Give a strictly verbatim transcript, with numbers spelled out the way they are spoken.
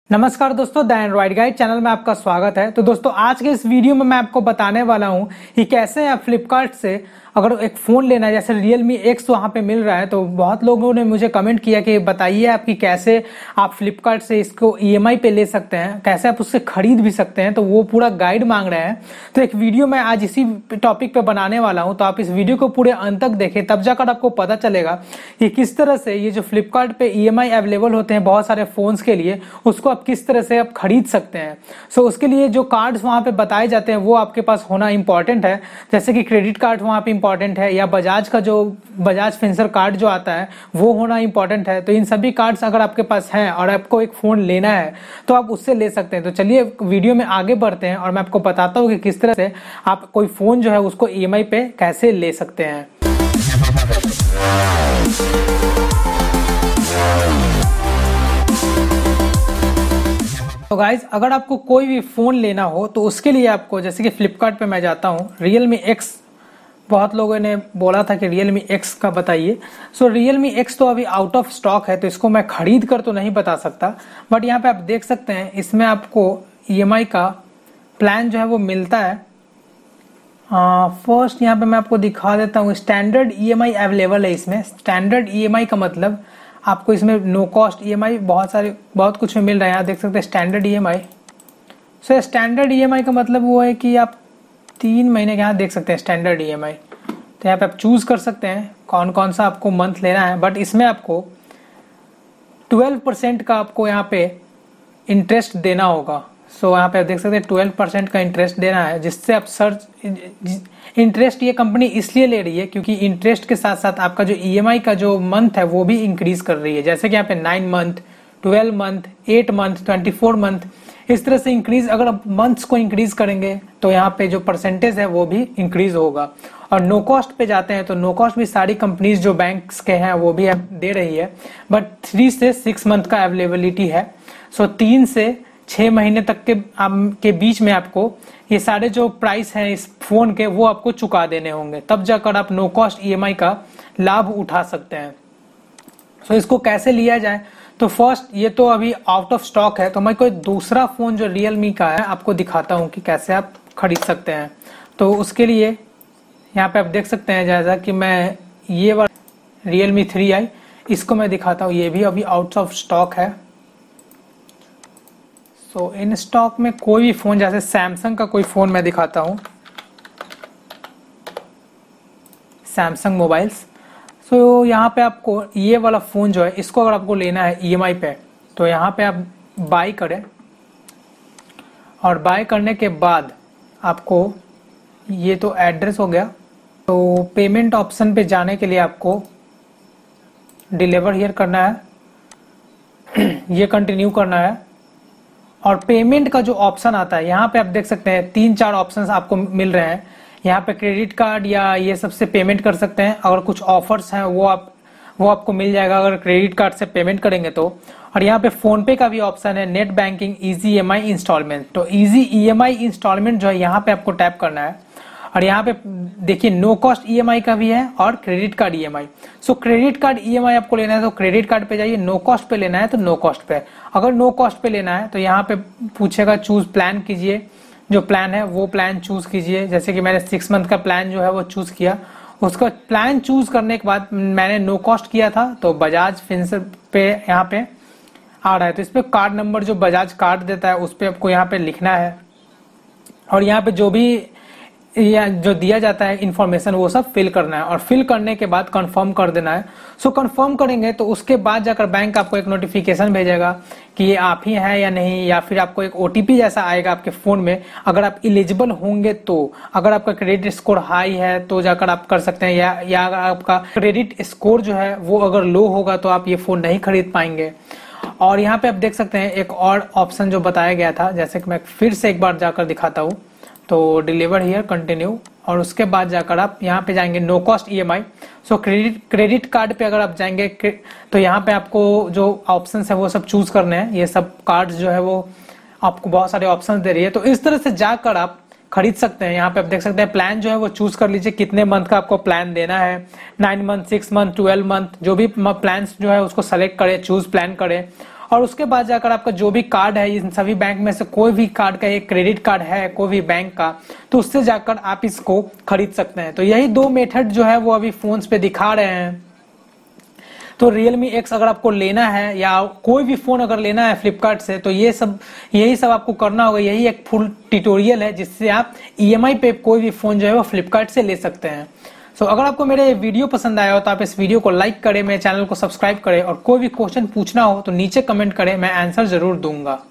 नमस्कार दोस्तों, the Android guide channel में आपका स्वागत है। तो दोस्तों आज के इस वीडियो में मैं आपको बताने वाला हूं कि कैसे आप फ्लिपकार्ट से अगर एक फ़ोन लेना है, जैसे रियलमी एक्स वहाँ पे मिल रहा है, तो बहुत लोगों ने मुझे कमेंट किया कि बताइए आपकी कैसे आप फ्लिपकार्ट से इसको ईएमआई पे ले सकते हैं, कैसे आप उससे खरीद भी सकते हैं। तो वो पूरा गाइड मांग रहे हैं। तो एक वीडियो मैं आज इसी टॉपिक पे बनाने वाला हूँ। तो आप इस वीडियो को पूरे अंत तक देखें, तब जाकर आपको पता चलेगा कि किस तरह से ये जो फ्लिपकार्ट पे ईएमआई अवेलेबल होते हैं बहुत सारे फ़ोन्स के लिए, उसको आप किस तरह से आप खरीद सकते हैं। सो उसके लिए जो कार्ड्स वहाँ पे बताए जाते हैं वो आपके पास होना इंपॉर्टेंट है, जैसे कि क्रेडिट कार्ड वहाँ पे इंपॉर्टेंट है, या बजाज का जो बजाज फिंसर कार्ड जो आता है वो होना इंपॉर्टेंट है। तो इन सभी कार्ड्स अगर आपके पास हैं और आपको एक फ़ोन लेना है तो आप उससे ले सकते हैं। तो चलिए वीडियो में आगे बढ़ते हैं और मैं आपको बताता हूँ कि किस तरह से आप कोई फ़ोन जो है उसको ईएमआई पे कैसे ले सकते हैं। तो गाइज, अगर आपको कोई भी फ़ोन लेना हो तो उसके लिए आपको, जैसे कि फ्लिपकार्ट पे मैं जाता हूँ, रियलमी एक्स, बहुत लोगों ने बोला था कि रियलमी एक्स का बताइए। सो रियलमी एक्स तो अभी आउट ऑफ स्टॉक है, तो इसको मैं खरीद कर तो नहीं बता सकता, बट यहाँ पे आप देख सकते हैं इसमें आपको ईएमआई का प्लान जो है वो मिलता है। फर्स्ट यहाँ पे मैं आपको दिखा देता हूँ, स्टैंडर्ड ईएमआई अवेलेबल है इसमें। स्टैंडर्ड ईएमआई का मतलब आपको इसमें नो कॉस्ट ईएमआई बहुत सारे बहुत कुछ में मिल रहा है। यहाँ देख सकते हैं standard EMI. So standard EMI का मतलब वो है कि आप तीन महीने के यहाँ देख सकते हैं स्टैंडर्ड ईएमआई। तो यहाँ पे आप चूज कर सकते हैं कौन कौन सा आपको मंथ लेना है, बट इसमें आपको ट्वेल्व परसेंट का आपको यहाँ पे इंटरेस्ट देना होगा। सो so, यहाँ पे आप देख सकते हैं ट्वेल्व परसेंट का इंटरेस्ट देना है, जिससे आप सर्च इंटरेस्ट ये कंपनी इसलिए ले रही है क्योंकि इंटरेस्ट के साथ साथ आपका जो ईएमआई का जो मंथ है वो भी इंक्रीज कर रही है। जैसे कि यहाँ पे nine month, twelve month, eight month, twenty four month, इस तरह से इंक्रीज, अगर आप मंथ्स को इंक्रीज करेंगे तो यहाँ पे जो परसेंटेज है वो भी इंक्रीज होगा। और नो कॉस्ट पे जाते हैं तो नो कॉस्ट भी सारी कंपनीज जो बैंक्स के हैं वो भी दे रही है, बट थ्री से सिक्स मंथ का अवेलेबिलिटी है। सो तीन से छः महीने तक के के बीच में आपको ये सारे जो प्राइस हैं इस फोन के वो आपको चुका देने होंगे, तब जाकर आप नो कॉस्ट ईएमआई का लाभ उठा सकते हैं। सो इसको कैसे लिया जाए, तो फर्स्ट ये तो अभी आउट ऑफ स्टॉक है, तो मैं कोई दूसरा फ़ोन जो रियलमी का है आपको दिखाता हूँ कि कैसे आप खरीद सकते हैं। तो उसके लिए यहाँ पे आप देख सकते हैं, जैसा कि मैं ये वाला रियलमी थ्री आई इसको मैं दिखाता हूँ, ये भी अभी आउट ऑफ स्टॉक है। सो इन स्टॉक में कोई भी फ़ोन, जैसे सैमसंग का कोई फ़ोन मैं दिखाता हूँ, सैमसंग मोबाइल्स। सो so, यहाँ पे आपको ये वाला फ़ोन जो है इसको अगर आपको लेना है ईएमआई पे, तो यहाँ पे आप बाई करें, और बाय करने के बाद आपको ये तो एड्रेस हो गया। तो पेमेंट ऑप्शन पे जाने के लिए आपको डिलीवर हियर करना है, ये कंटिन्यू करना है, और पेमेंट का जो ऑप्शन आता है यहाँ पे आप देख सकते हैं तीन चार ऑप्शंस आपको मिल रहे हैं। यहाँ पे क्रेडिट कार्ड या ये सबसे पेमेंट कर सकते हैं, अगर कुछ ऑफर्स हैं वो आप वो आपको मिल जाएगा अगर क्रेडिट कार्ड से पेमेंट करेंगे तो। और यहाँ पे फोन पे का भी ऑप्शन है, net banking, easy EMI instalment. तो इजी ईएमआई इंस्टॉलमेंट जो है यहाँ पे आपको टैप करना है, और यहाँ पे देखिए नो कॉस्ट ईएमआई का भी है और credit card EMI. So credit card EMI आपको लेना है तो क्रेडिट कार्ड पे जाइए, नो कॉस्ट पे लेना है तो नो कॉस्ट पे। अगर नो कॉस्ट पे लेना है तो यहाँ पे पूछेगा चूज प्लान कीजिए, जो प्लान है वो प्लान चूज कीजिए। जैसे कि मैंने सिक्स मंथ का प्लान जो है वो चूज किया, उसका प्लान चूज करने के बाद मैंने नो कॉस्ट किया था तो बजाज फिंसर पे यहाँ पे आ रहा है। तो इस पे कार्ड नंबर जो बजाज कार्ड देता है उस पर आपको यहाँ पे लिखना है, और यहाँ पे जो भी या जो दिया जाता है इन्फॉर्मेशन वो सब फिल करना है, और फिल करने के बाद कंफर्म कर देना है। सो कंफर्म करेंगे तो उसके बाद जाकर बैंक आपको एक नोटिफिकेशन भेजेगा कि ये आप ही हैं या नहीं, या फिर आपको एक ओटीपी जैसा आएगा आपके फ़ोन में। अगर आप एलिजिबल होंगे तो, अगर आपका क्रेडिट स्कोर हाई है तो जाकर आप कर सकते हैं, या या अगर आपका क्रेडिट स्कोर जो है वो अगर लो होगा तो आप ये फ़ोन नहीं खरीद पाएंगे। और यहाँ पे आप देख सकते हैं एक और ऑप्शन जो बताया गया था, जैसे कि मैं फिर से एक बार जाकर दिखाता हूँ। तो डिलीवर हियर कंटिन्यू, और उसके बाद जाकर आप यहाँ पे जाएंगे no cost EMI. So credit credit card पे अगर आप जाएंगे तो यहाँ पे आपको जो ऑप्शंस है वो सब चूज करने हैं। ये सब कार्ड्स जो है वो आपको बहुत सारे ऑप्शंस दे रही है, तो इस तरह से जाकर आप खरीद सकते हैं। यहाँ पे आप देख सकते हैं प्लान जो है वो चूज कर लीजिए, कितने मंथ का आपको प्लान देना है, nine month, six month, twelve month, जो भी प्लान जो है उसको सेलेक्ट करें, चूज प्लान करें, और उसके बाद जाकर आपका जो भी कार्ड है, इन सभी बैंक में से कोई भी कार्ड का एक क्रेडिट कार्ड है कोई भी बैंक का, तो उससे जाकर आप इसको खरीद सकते हैं। तो यही दो मेथड जो है वो अभी फोन्स पे दिखा रहे हैं। तो Realme X अगर आपको लेना है या कोई भी फोन अगर लेना है फ्लिपकार्ट से, तो ये सब यही सब आपको करना होगा। यही एक फुल ट्यूटोरियल है जिससे आप ईएमआई पे कोई भी फोन जो है वो फ्लिपकार्ट से ले सकते हैं। सो so, अगर आपको मेरे वीडियो पसंद आया हो तो आप इस वीडियो को लाइक करें, मेरे चैनल को सब्सक्राइब करें, और कोई भी क्वेश्चन पूछना हो तो नीचे कमेंट करें, मैं आंसर जरूर दूंगा।